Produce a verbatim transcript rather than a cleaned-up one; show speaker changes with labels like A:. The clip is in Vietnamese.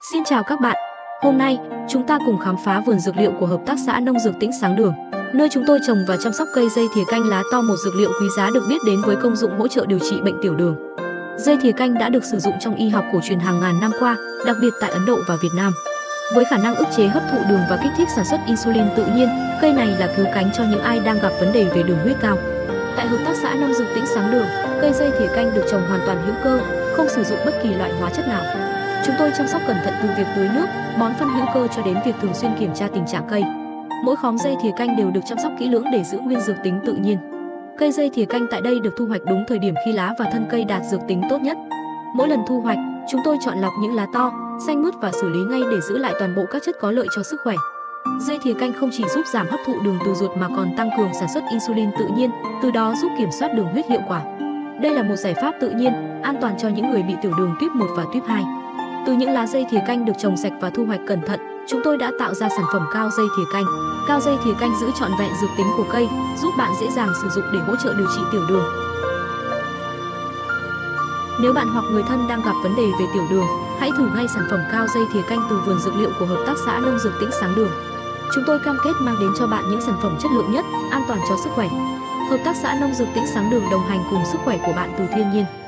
A: Xin chào các bạn. Hôm nay, chúng ta cùng khám phá vườn dược liệu của Hợp tác xã Nông Dược Tĩnh Sáng Đường, nơi chúng tôi trồng và chăm sóc cây dây thìa canh lá to, một dược liệu quý giá được biết đến với công dụng hỗ trợ điều trị bệnh tiểu đường. Dây thìa canh đã được sử dụng trong y học cổ truyền hàng ngàn năm qua, đặc biệt tại Ấn Độ và Việt Nam. Với khả năng ức chế hấp thụ đường và kích thích sản xuất insulin tự nhiên, cây này là cứu cánh cho những ai đang gặp vấn đề về đường huyết cao. Tại Hợp tác xã Nông Dược Tĩnh Sáng Đường, cây dây thìa canh được trồng hoàn toàn hữu cơ, không sử dụng bất kỳ loại hóa chất nào. Chúng tôi chăm sóc cẩn thận từ việc tưới nước, bón phân hữu cơ cho đến việc thường xuyên kiểm tra tình trạng cây. Mỗi khóm dây thìa canh đều được chăm sóc kỹ lưỡng để giữ nguyên dược tính tự nhiên. Cây dây thìa canh tại đây được thu hoạch đúng thời điểm khi lá và thân cây đạt dược tính tốt nhất. Mỗi lần thu hoạch, chúng tôi chọn lọc những lá to, xanh mướt và xử lý ngay để giữ lại toàn bộ các chất có lợi cho sức khỏe. Dây thìa canh không chỉ giúp giảm hấp thụ đường từ ruột mà còn tăng cường sản xuất insulin tự nhiên, từ đó giúp kiểm soát đường huyết hiệu quả. Đây là một giải pháp tự nhiên, an toàn cho những người bị tiểu đường tuyếp một và tuyếp hai. Từ những lá dây thìa canh được trồng sạch và thu hoạch cẩn thận, chúng tôi đã tạo ra sản phẩm cao dây thìa canh. Cao dây thìa canh giữ trọn vẹn dược tính của cây, giúp bạn dễ dàng sử dụng để hỗ trợ điều trị tiểu đường. Nếu bạn hoặc người thân đang gặp vấn đề về tiểu đường, hãy thử ngay sản phẩm cao dây thìa canh từ vườn dược liệu của Hợp tác xã Nông Dược Tĩnh Sáng Đường. Chúng tôi cam kết mang đến cho bạn những sản phẩm chất lượng nhất, an toàn cho sức khỏe. Hợp tác xã Nông Dược Tĩnh Sáng Đường đồng hành cùng sức khỏe của bạn từ thiên nhiên.